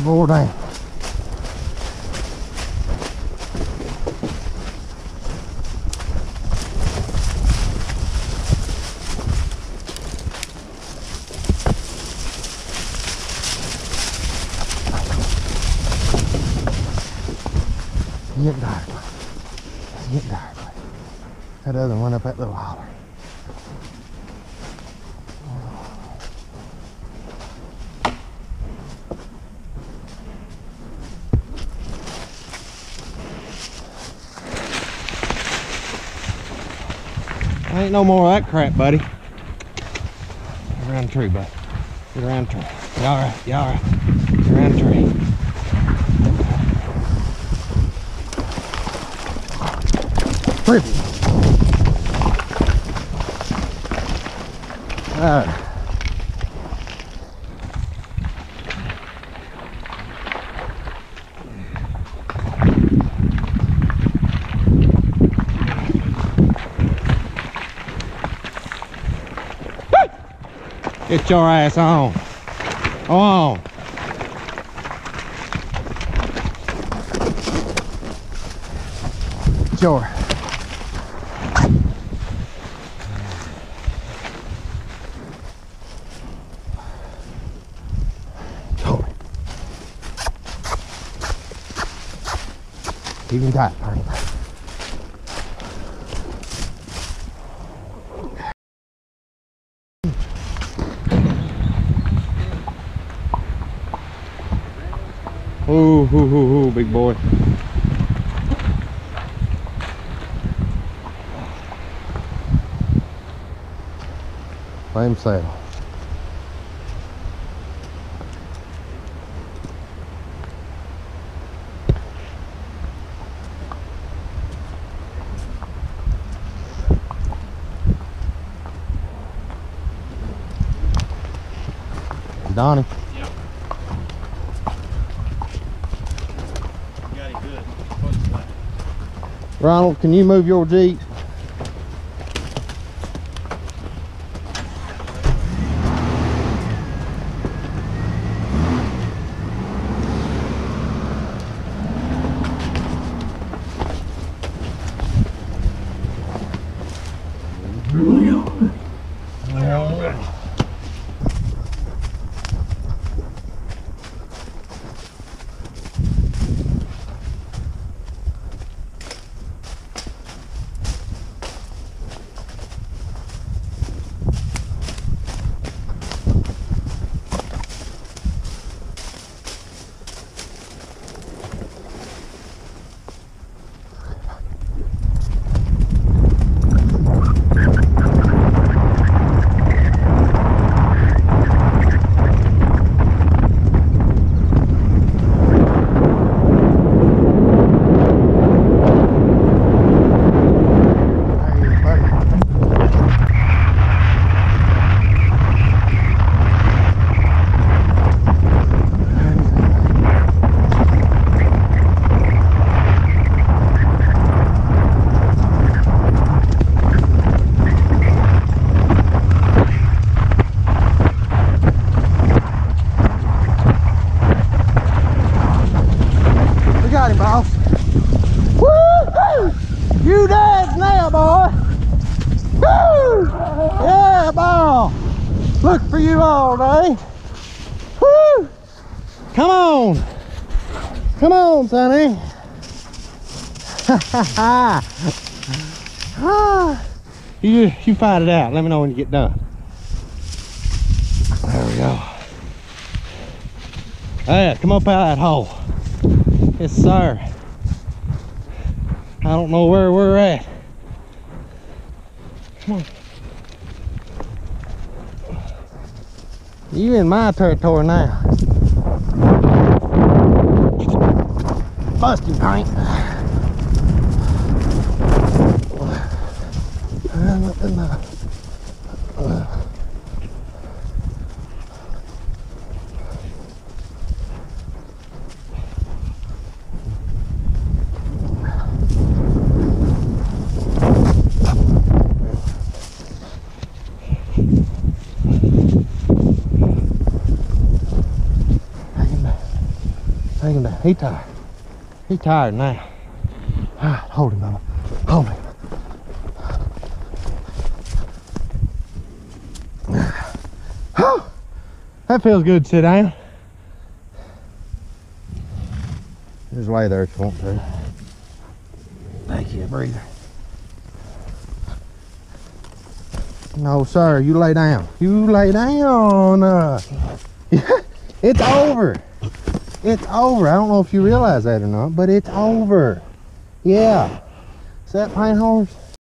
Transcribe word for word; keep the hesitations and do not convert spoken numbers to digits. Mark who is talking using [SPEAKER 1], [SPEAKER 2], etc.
[SPEAKER 1] more down. It's getting dark. It's getting dark. That other one up that little holler. Ain't no more of that crap, buddy. Get around the tree, bud. Get around the tree. You alright? You alright? Get around the tree. Trippy. Alright. Get your ass on. On. Sure. Sure. Keep him tight, honey. Ooh, ooh, ooh, ooh, big boy. By himself. Donnie. Ronald, can you move your Jeep? You dead now, boy. Woo! Yeah, ball. Look for you all day. Woo! Come on. Come on, Sonny. you, you fight it out. Let me know when you get done. There we go. Yeah, come up out of that hole. Yes, sir. I don't know where we're at. Come on. You in my territory now. Busting paint. him down. He tired. He tired now. All right, hold him, Mama. Hold him. Oh, that feels good to sit down. Just lay there if you want to. Thank you, breather. No, sir, you lay down. You lay down. Uh, it's over. It's over. I don't know if you realize that or not, but it's over. Yeah. See that pine horse?